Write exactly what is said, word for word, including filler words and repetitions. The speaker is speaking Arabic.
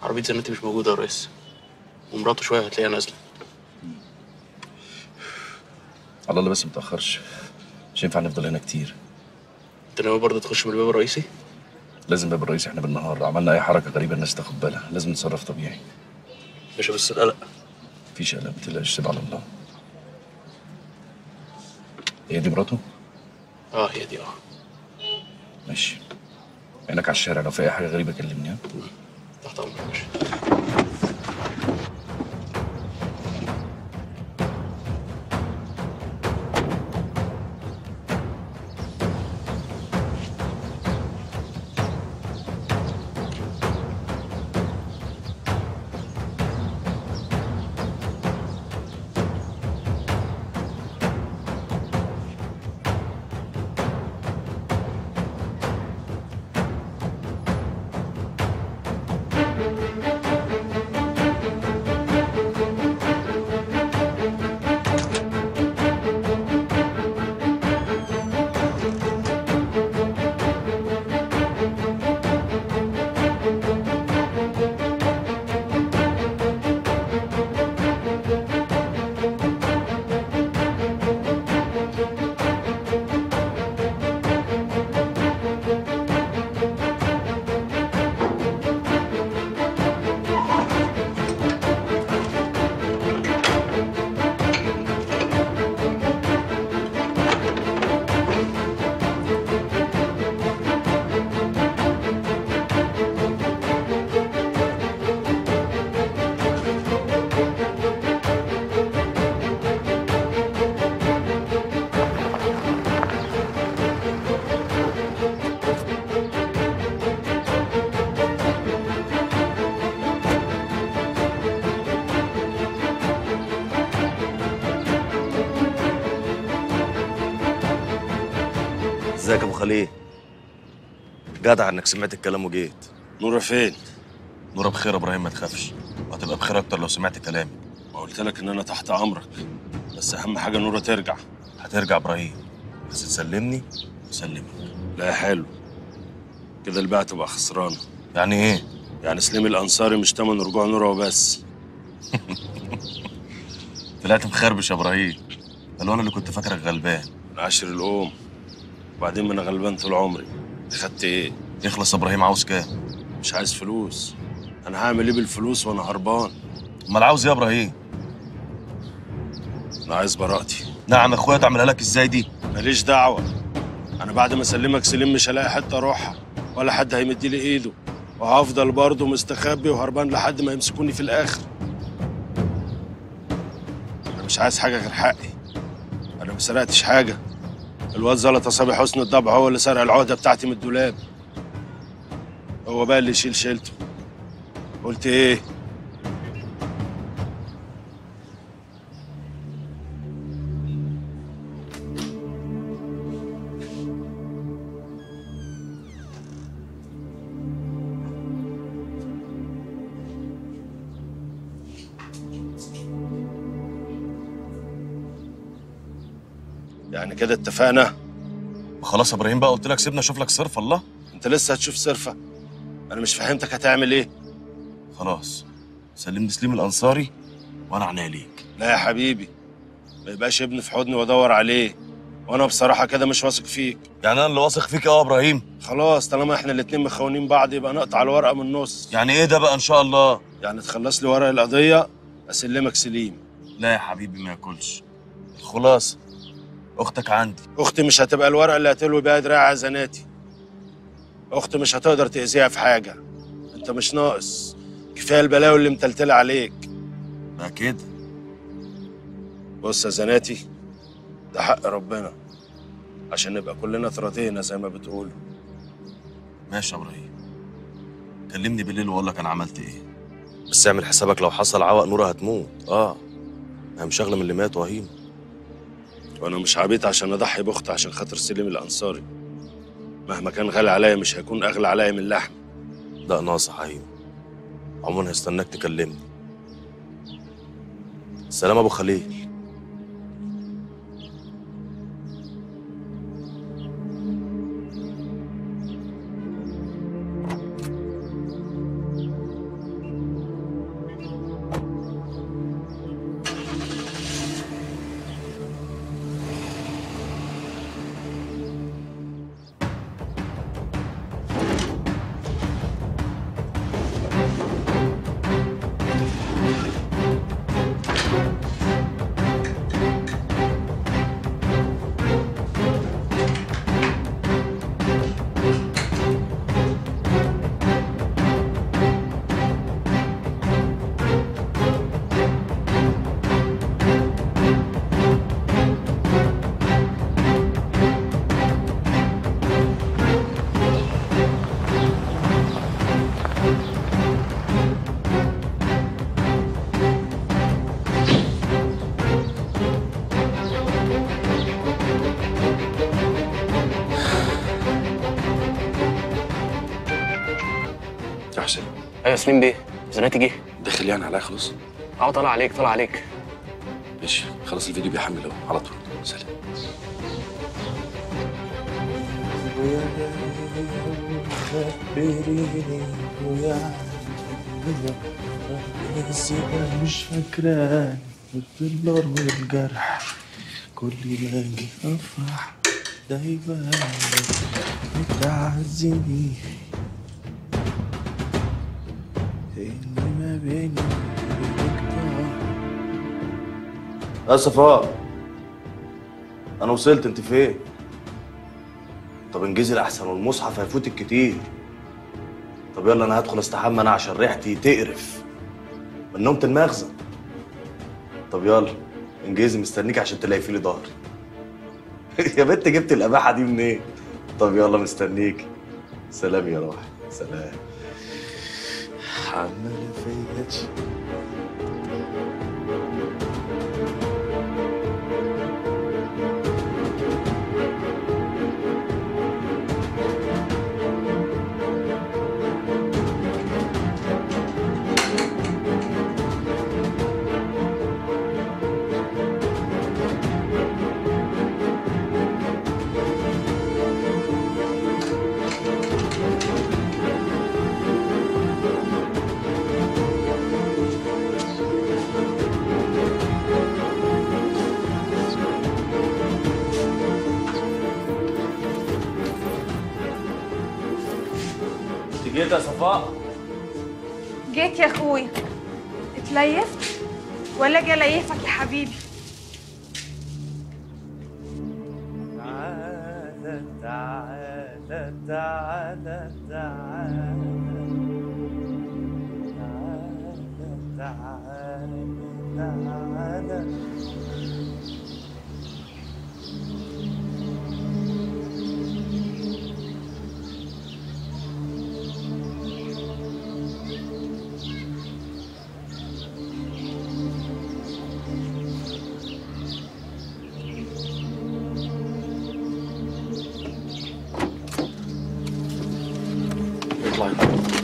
عربية زناتي مش موجودة يا ريس، ومراته شوية هتلاقيها نازلة. على الله بس متأخرش، مش ينفع نفضل هنا كتير. انت ناوي برضه تخش من الباب الرئيسي؟ لازم باب الرئيسي، احنا بالنهار لو عملنا أي حركة غريبة الناس تاخد بالها، لازم نتصرف طبيعي. باشا بس القلق. مفيش قلق، متقلقش، سيب على الله. هي دي مراته؟ اه هي دي اه. ماشي. عينك على الشارع، لو في أي حاجة غريبة كلمني. ها؟ تحت أمرك يا باشا. ازيك يا ابو خليل؟ جدع انك سمعت الكلام وجيت. نورة فين؟ نورة بخير يا ابراهيم، ما تخافش، وهتبقى بخير اكتر لو سمعت كلامي. ما قلت لك ان انا تحت امرك، بس اهم حاجه نورة ترجع. هترجع ابراهيم، بس تسلمني وسلمك. لا يا حلو، كده البيعة تبقى خسرانه. يعني ايه؟ يعني سليم الانصاري مش تمن رجوع نورة وبس. طلعت مخربش يا ابراهيم، ده انا اللي كنت فاكرك غلبان. من عشر الام، وبعدين ما انا غلبان طول عمري. خدت ايه؟ يخلص يا ابراهيم، عاوز كام؟ مش عايز فلوس. انا هعمل ايه بالفلوس وانا هربان؟ امال عاوز ايه يا ابراهيم؟ انا عايز براءتي. نعم يا اخويا، تعملها لك ازاي دي؟ ماليش دعوه، انا بعد ما اسلمك سليم مش هلاقي حته اروحها، ولا حد هيمد لي ايده، وهفضل برضه مستخبي وهربان لحد ما يمسكوني في الاخر. انا مش عايز حاجه غير حقي. انا ما سرقتش حاجه. الواد زلطه صبي حسن الضبع هو اللي سرق العهده بتاعتي من الدولاب. هو بقى اللي يشيل شيلته. قلت ايه؟ يعني كده اتفقنا؟ خلاص يا ابراهيم بقى، قلت لك سيبنا اشوف لك صرف. الله، انت لسه هتشوف صرفه؟ انا مش فهمتك هتعمل ايه؟ خلاص سلمني سليم الانصاري وانا عناية ليك. لا يا حبيبي، ما يبقاش ابني في حضني وادور عليه، وانا بصراحه كده مش واثق فيك. يعني انا اللي واثق فيك اه يا ابراهيم؟ خلاص طالما احنا الاتنين مخونين بعض يبقى نقطع الورقه من النص. يعني ايه ده بقى ان شاء الله؟ يعني تخلص لي ورق القضيه اسلمك سليم. لا يا حبيبي ما ياكلش. الخلاصه اختك عندي. اختي مش هتبقى الورقه اللي هتلوي بيها دراع عزناتي. اختي مش هتقدر تاذيها في حاجه. انت مش ناقص، كفايه البلاوي اللي متلتله عليك. بقى كده. بص يا زناتي، ده حق ربنا عشان نبقى كلنا اتراضينا زي ما بتقولوا. ماشي يا ابراهيم، كلمني بالليل واقول لك انا عملت ايه. بس اعمل حسابك لو حصل عوق نورة هتموت. اه انا مش اغلى من اللي مات وهيم. وانا مش عبيط عشان اضحي باختي عشان خاطر سليم الانصاري. مهما كان غالي عليا مش هيكون اغلى عليا من اللحم. ده ناصح هيم، عموما هستناك تكلمني. سلام ابو خليل. ايوه سليم بيه، زناتي جه. داخل يعني عليا خلاص؟ اه طلع عليك طلع عليك. ماشي خلاص، الفيديو بيحمل اهو على طول. سلام. مش فاكراني بالنار والجرح، كل ما اجي افرح دايما بتعزني اللي ما بيني وبينك. يا صفاء، انا وصلت، انت فين؟ طب انجزي الاحسن والمصحف هيفوتك كتير. طب يلا انا هدخل استحمى انا عشان ريحتي تقرف من نومة المخزن. طب يلا انجزي، مستنيك عشان تلاقي لي ظهري. يا بنت جبت القباحه دي منين؟ إيه؟ طب يلا مستنيك. سلام يا روحي، سلام. عمالة فيا جيت يا صفاء؟ جيت يا اخويا. اتليفت ولا اجي اليفك يا حبيبي؟ تعالى تعالى تعالى تعالى تعالى تعالى تعالى. اطلعي.